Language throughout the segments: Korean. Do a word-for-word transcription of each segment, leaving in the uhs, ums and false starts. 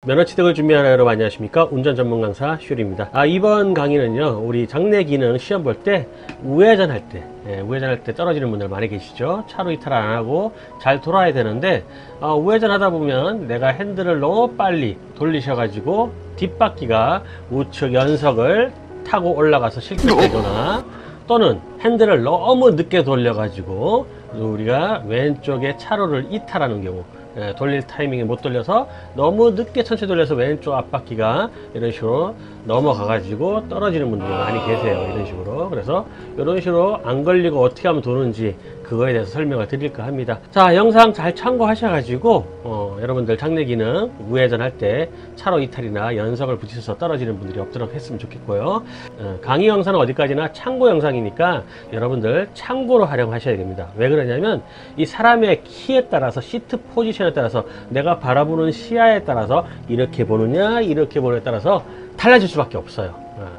면허 취득을 준비하는 여러분 안녕하십니까? 운전 전문 강사 슈리입니다. 아, 이번 강의는요, 우리 장내 기능 시험 볼 때 우회전 할 때, 예, 우회전 할 때 떨어지는 분들 많이 계시죠? 차로 이탈 안 하고 잘 돌아야 되는데, 어, 우회전 하다 보면 내가 핸들을 너무 빨리 돌리셔가지고 뒷바퀴가 우측 연석을 타고 올라가서 실격되거나 또는 핸들을 너무 늦게 돌려가지고 우리가 왼쪽에 차로를 이탈하는 경우, 예, 돌릴 타이밍에 못 돌려서 너무 늦게 천천히 돌려서 왼쪽 앞바퀴가 이런 식으로 넘어가 가지고 떨어지는 분들이 많이 계세요. 이런 식으로. 그래서 이런 식으로 안 걸리고 어떻게 하면 도는지 그거에 대해서 설명을 드릴까 합니다. 자, 영상 잘 참고하셔 가지고 어, 여러분들 장내 기능 우회전 할 때 차로 이탈이나 연석을 붙이셔서 떨어지는 분들이 없도록 했으면 좋겠고요. 어, 강의 영상은 어디까지나 참고 영상이니까 여러분들 참고로 활용하셔야 됩니다. 왜 그러냐면 이 사람의 키에 따라서 시트 포지션에 따라서 내가 바라보는 시야에 따라서 이렇게 보느냐 이렇게 보느냐에 따라서 달라질 수밖에 없어요.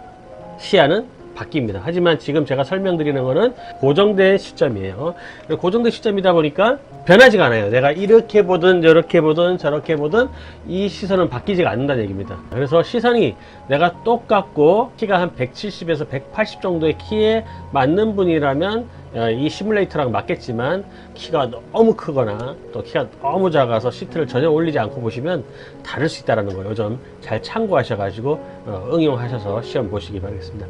어, 시야는 바뀝니다. 하지만 지금 제가 설명드리는 거는 고정된 시점이에요. 고정된 시점이다 보니까 변하지가 않아요. 내가 이렇게 보든 저렇게 보든 저렇게 보든 이 시선은 바뀌지가 않는다는 얘기입니다. 그래서 시선이 내가 똑같고 키가 한 백칠십에서 백팔십 정도의 키에 맞는 분이라면 이 시뮬레이터랑 맞겠지만 키가 너무 크거나 또 키가 너무 작아서 시트를 전혀 올리지 않고 보시면 다를 수 있다는 거예요. 좀 잘 참고하셔 가지고 어, 응용하셔서 시험 보시기 바라겠습니다.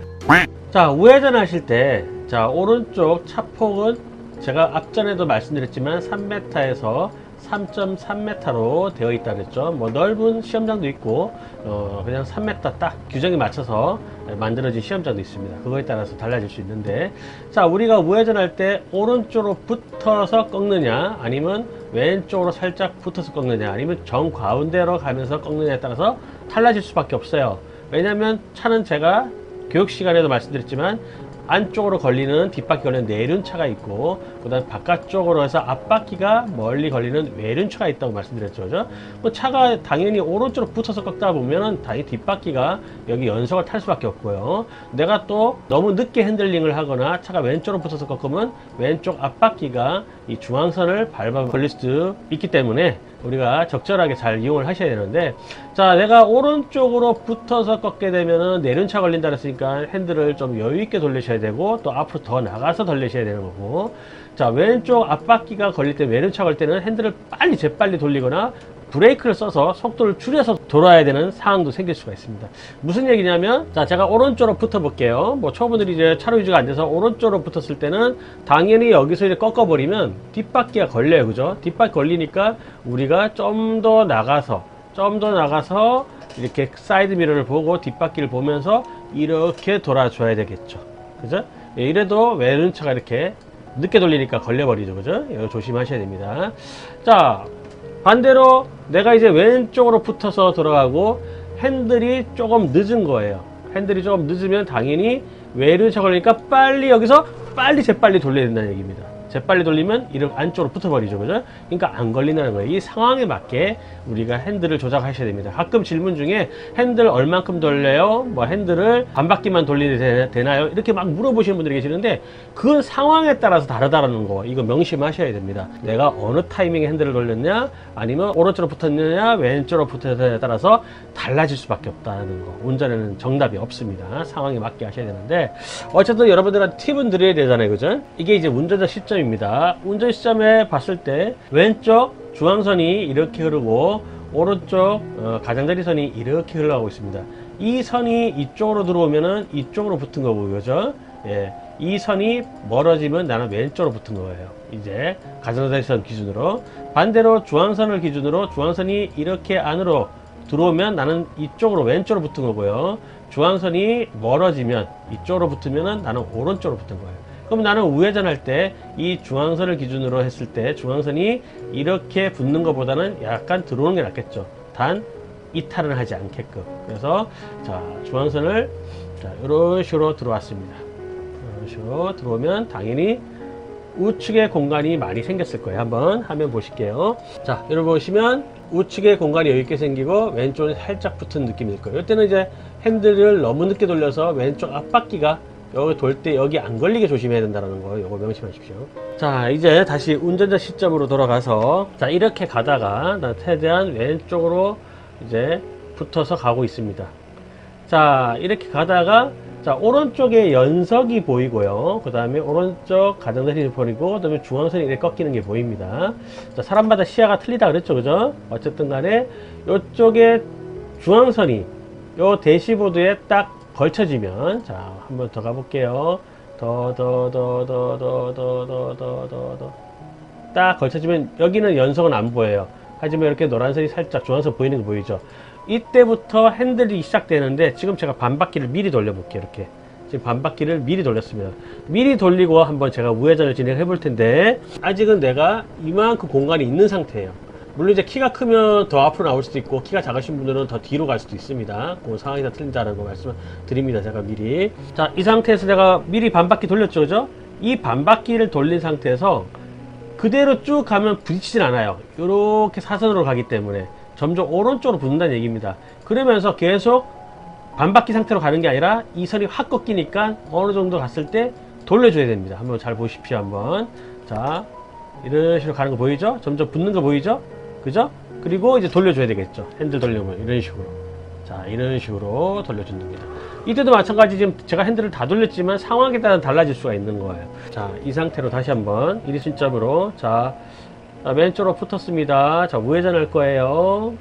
자, 우회전 하실 때 자, 오른쪽 차폭은 제가 앞전에도 말씀드렸지만 삼 미터에서 삼 점 삼 미터로 되어 있다 그랬죠. 뭐 넓은 시험장도 있고 어, 그냥 삼 미터 딱 규정에 맞춰서 만들어진 시험장도 있습니다. 그거에 따라서 달라질 수 있는데, 자, 우리가 우회전할 때 오른쪽으로 붙어서 꺾느냐 아니면 왼쪽으로 살짝 붙어서 꺾느냐 아니면 정 가운데로 가면서 꺾느냐에 따라서 달라질 수밖에 없어요. 왜냐면 차는 제가 교육 시간에도 말씀드렸지만 안쪽으로 걸리는 뒷바퀴 걸리는 내륜차가 있고 그 다음 바깥쪽으로 해서 앞바퀴가 멀리 걸리는 외륜차가 있다고 말씀드렸죠. 그죠? 뭐 차가 당연히 오른쪽으로 붙어서 꺾다 보면 당연히 뒷바퀴가 여기 연석을 탈 수밖에 없고요. 내가 또 너무 늦게 핸들링을 하거나 차가 왼쪽으로 붙어서 꺾으면 왼쪽 앞바퀴가 이 중앙선을 밟아 걸릴 수도 있기 때문에 우리가 적절하게 잘 이용을 하셔야 되는데, 자, 내가 오른쪽으로 붙어서 꺾게 되면은 내륜차 걸린다 그랬으니까 핸들을 좀 여유 있게 돌리셔야 되고 또 앞으로 더 나가서 돌리셔야 되는 거고, 자, 왼쪽 앞바퀴가 걸릴 때 외륜차 걸릴 때는 핸들을 빨리 재빨리 돌리거나 브레이크를 써서 속도를 줄여서 돌아야 되는 상황도 생길 수가 있습니다. 무슨 얘기냐면, 자, 제가 오른쪽으로 붙어 볼게요. 뭐 초보들이 이제 차로 유지가 안 돼서 오른쪽으로 붙었을 때는 당연히 여기서 이제 꺾어 버리면 뒷바퀴가 걸려요. 그죠? 뒷바퀴 걸리니까 우리가 좀 더 나가서 좀 더 나가서 이렇게 사이드 미러를 보고 뒷바퀴를 보면서 이렇게 돌아줘야 되겠죠. 그죠? 이래도 외륜차가 이렇게 늦게 돌리니까 걸려버리죠. 그죠? 이거 조심하셔야 됩니다. 자, 반대로 내가 이제 왼쪽으로 붙어서 들어가고 핸들이 조금 늦은 거예요. 핸들이 조금 늦으면 당연히 외륜차 걸리니까 빨리 여기서 빨리 재빨리 돌려야 된다는 얘기입니다. 재빨리 돌리면 이렇게 안쪽으로 붙어버리죠. 그죠? 그러니까 안 걸린다는 거예요. 이 상황에 맞게 우리가 핸들을 조작하셔야 됩니다. 가끔 질문 중에 핸들 얼만큼 돌려요? 뭐 핸들을 반 바퀴만 돌리면 되나요? 이렇게 막 물어보시는 분들이 계시는데 그 상황에 따라서 다르다는 거 이거 명심하셔야 됩니다. 내가 어느 타이밍에 핸들을 돌렸냐 아니면 오른쪽으로 붙었느냐 왼쪽으로 붙었느냐에 따라서 달라질 수밖에 없다는 거. 운전에는 정답이 없습니다. 상황에 맞게 하셔야 되는데, 어쨌든 여러분들한테 팁은 드려야 되잖아요. 그죠? 이게 이제 운전자 시점 입니다. 운전 시점에 봤을 때 왼쪽 중앙선이 이렇게 흐르고 오른쪽 어, 가장자리선이 이렇게 흘러가고 있습니다. 이 선이 이쪽으로 들어오면은 이쪽으로 붙은 거고, 그죠? 예, 이 선이 멀어지면 나는 왼쪽으로 붙은 거예요. 이제 가장자리선 기준으로. 반대로 중앙선을 기준으로 중앙선이 이렇게 안으로 들어오면 나는 이쪽으로 왼쪽으로 붙은 거고요. 중앙선이 멀어지면 이쪽으로 붙으면은 나는 오른쪽으로 붙은 거예요. 그럼 나는 우회전할 때 이 중앙선을 기준으로 했을 때 중앙선이 이렇게 붙는 것보다는 약간 들어오는 게 낫겠죠. 단 이탈은 하지 않게끔. 그래서 자, 중앙선을 자, 이런 식으로 들어왔습니다. 이런 식으로 들어오면 당연히 우측에 공간이 많이 생겼을 거예요. 한번 화면 보실게요. 자, 여러분 보시면 우측에 공간이 여유 있게 생기고 왼쪽에 살짝 붙은 느낌이 들 거예요. 이때는 이제 핸들을 너무 늦게 돌려서 왼쪽 앞바퀴가 여기 돌 때 여기 안 걸리게 조심해야 된다는 거, 요거 명심하십시오. 자, 이제 다시 운전자 시점으로 돌아가서 자, 이렇게 가다가 나 최대한 왼쪽으로 이제 붙어서 가고 있습니다. 자, 이렇게 가다가 자, 오른쪽에 연석이 보이고요. 그 다음에 오른쪽 가장자리를 보이고, 그 다음에 중앙선이 이렇게 꺾이는 게 보입니다. 자, 사람마다 시야가 틀리다 그랬죠, 그죠? 어쨌든 간에 요쪽에 중앙선이 요 대시보드에 딱 걸쳐지면, 자, 한번 더 가볼게요. 더, 더, 더, 더, 더, 더, 더, 더, 더, 더. 딱 걸쳐지면 여기는 연석은 안 보여요. 하지만 이렇게 노란선이 살짝 중앙선 보이는 거 보이죠? 이때부터 핸들이 시작되는데, 지금 제가 반바퀴를 미리 돌려볼게요. 이렇게 지금 반바퀴를 미리 돌렸습니다. 미리 돌리고 한번 제가 우회전을 진행해 볼 텐데, 아직은 내가 이만큼 공간이 있는 상태예요. 물론 이제 키가 크면 더 앞으로 나올 수도 있고, 키가 작으신 분들은 더 뒤로 갈 수도 있습니다. 그 상황이 다 틀린다는 거 말씀을 드립니다, 제가 미리. 자, 이 상태에서 내가 미리 반바퀴 돌렸죠, 그죠? 이 반바퀴를 돌린 상태에서 그대로 쭉 가면 부딪히진 않아요. 이렇게 사선으로 가기 때문에 점점 오른쪽으로 붙는다는 얘기입니다. 그러면서 계속 반바퀴 상태로 가는 게 아니라 이 선이 확 꺾이니까 어느 정도 갔을 때 돌려줘야 됩니다. 한번 잘 보십시오. 한번. 자, 이런 식으로 가는 거 보이죠? 점점 붙는 거 보이죠? 그죠? 그리고 이제 돌려줘야 되겠죠. 핸들 돌려면 이런 식으로. 자, 이런 식으로 돌려준답니다. 이때도 마찬가지. 지금 제가 핸들을 다 돌렸지만 상황에 따라 달라질 수가 있는 거예요. 자, 이 상태로 다시 한번 일이순점으로 자, 자, 왼쪽으로 붙었습니다. 자, 우회전할 거예요.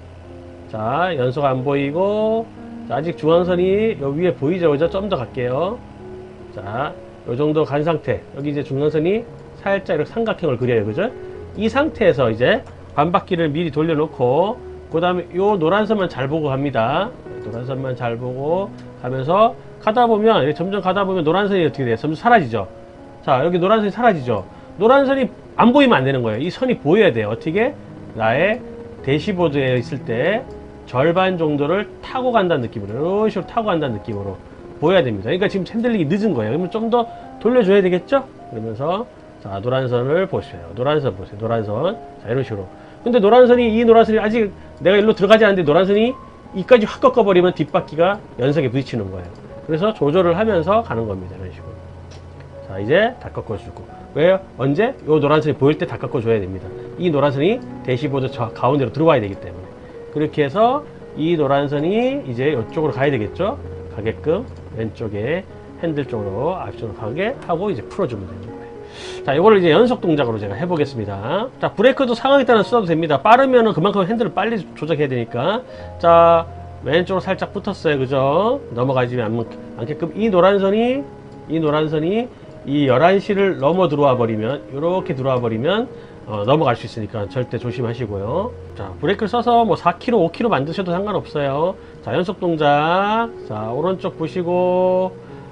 자, 연속 안 보이고, 자, 아직 중앙선이 요 위에 보이죠? 그죠? 좀 더 갈게요. 자, 요 정도 간 상태. 여기 이제 중앙선이 살짝 이렇게 삼각형을 그려요. 그죠? 이 상태에서 이제 반바퀴를 미리 돌려놓고, 그 다음에 요 노란선만 잘 보고 갑니다. 노란선만 잘 보고 가면서 가다 보면, 점점 가다 보면 노란선이 어떻게 돼요? 점점 사라지죠? 자, 여기 노란선이 사라지죠? 노란선이 안 보이면 안 되는 거예요. 이 선이 보여야 돼요. 어떻게? 나의 대시보드에 있을 때 절반 정도를 타고 간다는 느낌으로, 이런 식으로 타고 간다는 느낌으로 보여야 됩니다. 그러니까 지금 핸들링이 늦은 거예요. 그러면 좀 더 돌려줘야 되겠죠? 그러면서 자, 노란선을 보세요. 노란선 보세요. 노란선. 자, 이런 식으로. 근데 노란선이, 이 노란선이 아직 내가 일로 들어가지 않는데 노란선이 이까지 확 꺾어버리면 뒷바퀴가 연석에 부딪히는 거예요. 그래서 조절을 하면서 가는 겁니다. 이런 식으로. 자, 이제 다 꺾어주고. 왜요? 언제? 요 노란선이 보일 때 다 꺾어줘야 됩니다. 이 노란선이 대시보드 저 가운데로 들어와야 되기 때문에. 그렇게 해서 이 노란선이 이제 이쪽으로 가야 되겠죠? 가게끔 왼쪽에 핸들 쪽으로 앞쪽으로 가게 하고 이제 풀어주면 되는 거예요. 자, 이거를 이제 연속 동작으로 제가 해보겠습니다. 자, 브레이크도 상황에 따라 써도 됩니다. 빠르면은 그만큼 핸들을 빨리 조작해야 되니까. 자, 왼쪽으로 살짝 붙었어요. 그죠? 넘어가지 않게끔 이 노란선이, 이 노란선이 이 열한 시를 넘어 들어와 버리면, 이렇게 들어와 버리면 어, 넘어갈 수 있으니까 절대 조심하시고요. 자, 브레이크를 써서 뭐 사 킬로미터, 오 킬로미터 만드셔도 상관없어요. 자, 연속 동작. 자, 오른쪽 보시고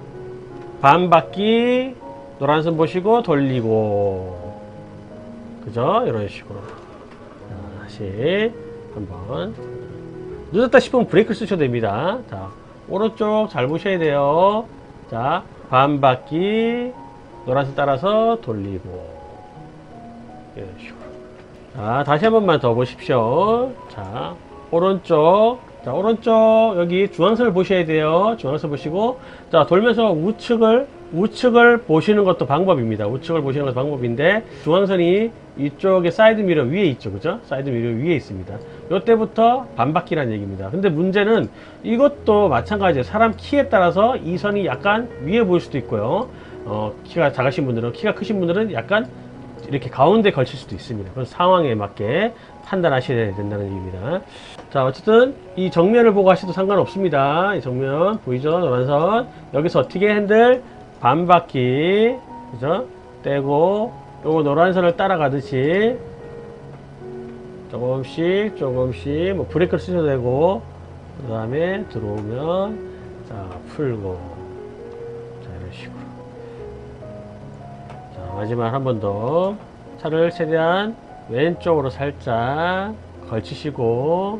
반바퀴 노란선 보시고 돌리고, 그죠? 이런 식으로. 자, 다시 한번. 늦었다 싶으면 브레이크를 쓰셔도 됩니다. 자, 오른쪽 잘 보셔야 돼요. 자, 반바퀴 노란선 따라서 돌리고, 이런 식으로. 자, 다시 한 번만 더 보십시오. 자, 오른쪽. 자, 오른쪽 여기 중앙선을 보셔야 돼요. 중앙선 보시고, 자, 돌면서 우측을 우측을 보시는 것도 방법입니다. 우측을 보시는 것도 방법인데, 중앙선이 이쪽에 사이드 미러 위에 있죠, 그죠? 사이드 미러 위에 있습니다. 요때부터 반바퀴란 얘기입니다. 근데 문제는 이것도 마찬가지예요. 사람 키에 따라서 이 선이 약간 위에 보일 수도 있고요. 어, 키가 작으신 분들은, 키가 크신 분들은 약간 이렇게 가운데 걸칠 수도 있습니다. 그래서 상황에 맞게 판단하셔야 된다는 얘기입니다. 자, 어쨌든 이 정면을 보고 하셔도 상관없습니다. 이 정면 보이죠? 노란선. 여기서 어떻게 핸들 반바퀴, 그죠? 떼고 요거 노란선을 따라가듯이 조금씩 조금씩 뭐 브레이크를 쓰셔도 되고, 그 다음에 들어오면 자, 풀고, 자, 이런 식으로. 자, 마지막 한 번 더. 차를 최대한 왼쪽으로 살짝 걸치시고,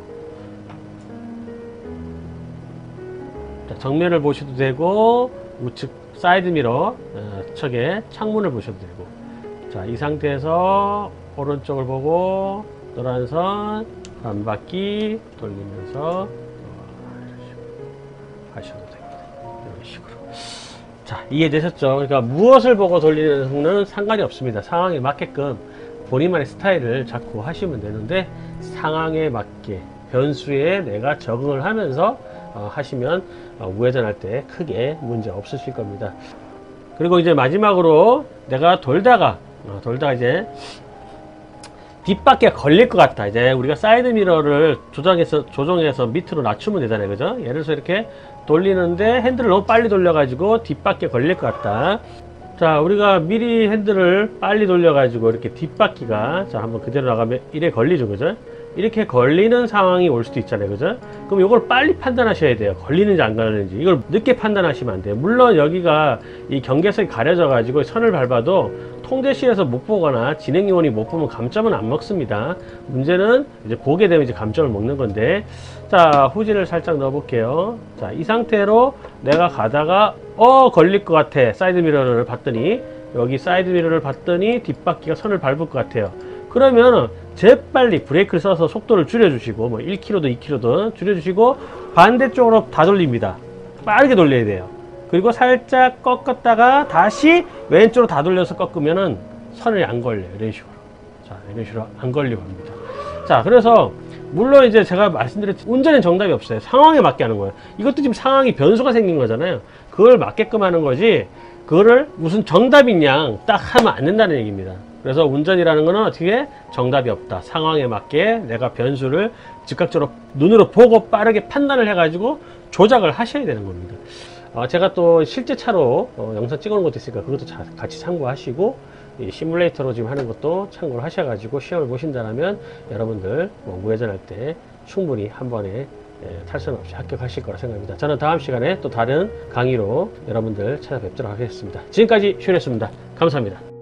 자, 정면을 보셔도 되고, 우측 사이드 미러 어, 척에 창문을 보셔도 되고. 자, 이 상태에서 오른쪽을 보고 노란선 반바퀴 돌리면서 이런 식으로 하셔도 됩니다. 이런 식으로. 자, 이해되셨죠? 그러니까 무엇을 보고 돌리는 상관이 없습니다. 상황에 맞게끔 본인만의 스타일을 자꾸 하시면 되는데, 상황에 맞게 변수에 내가 적응을 하면서 어, 하시면 어, 우회전할 때 크게 문제 없으실 겁니다. 그리고 이제 마지막으로 내가 돌다가 어, 돌다가 이제 뒷바퀴가 걸릴 것 같다. 이제 우리가 사이드 미러를 조정해서 조정해서 밑으로 낮추면 되잖아요, 그죠? 예를 들어서 이렇게 돌리는데 핸들을 너무 빨리 돌려가지고 뒷바퀴가 걸릴 것 같다. 자, 우리가 미리 핸들을 빨리 돌려가지고 이렇게 뒷바퀴가, 자, 한번 그대로 나가면 이래 걸리죠, 그죠? 이렇게 걸리는 상황이 올 수도 있잖아요, 그죠? 그럼 이걸 빨리 판단하셔야 돼요. 걸리는지 안 걸리는지. 이걸 늦게 판단하시면 안 돼요. 물론 여기가 이 경계선이 가려져 가지고 선을 밟아도 통제실에서 못 보거나 진행요원이 못 보면 감점은 안 먹습니다. 문제는 이제 보게 되면 이제 감점을 먹는 건데, 자, 후진을 살짝 넣어 볼게요. 자, 이 상태로 내가 가다가 어 걸릴 것 같아. 사이드 미러를 봤더니, 여기 사이드 미러를 봤더니 뒷바퀴가 선을 밟을 것 같아요. 그러면 재빨리 브레이크를 써서 속도를 줄여주시고, 뭐 일 킬로미터도 이 킬로미터도 줄여주시고 반대쪽으로 다 돌립니다. 빠르게 돌려야 돼요. 그리고 살짝 꺾었다가 다시 왼쪽으로 다 돌려서 꺾으면은 선을 안 걸려요. 이런 식으로. 자, 이런 식으로 안 걸리고 합니다. 자, 그래서 물론 이제 제가 말씀드렸듯이 운전엔 정답이 없어요. 상황에 맞게 하는 거예요. 이것도 지금 상황이 변수가 생긴 거잖아요. 그걸 맞게끔 하는 거지, 그거를 무슨 정답인 양 딱 하면 안 된다는 얘기입니다. 그래서 운전이라는 거는 어떻게 정답이 없다. 상황에 맞게 내가 변수를 즉각적으로 눈으로 보고 빠르게 판단을 해가지고 조작을 하셔야 되는 겁니다. 어, 제가 또 실제 차로 어, 영상 찍어놓은 것도 있으니까 그것도 자, 같이 참고하시고, 이 시뮬레이터로 지금 하는 것도 참고를 하셔가지고 시험을 보신다면 여러분들 뭐 우회전할 때 충분히 한 번에 예, 탈선 없이 합격하실 거라 생각합니다. 저는 다음 시간에 또 다른 강의로 여러분들 찾아뵙도록 하겠습니다. 지금까지 슈였습니다. 감사합니다.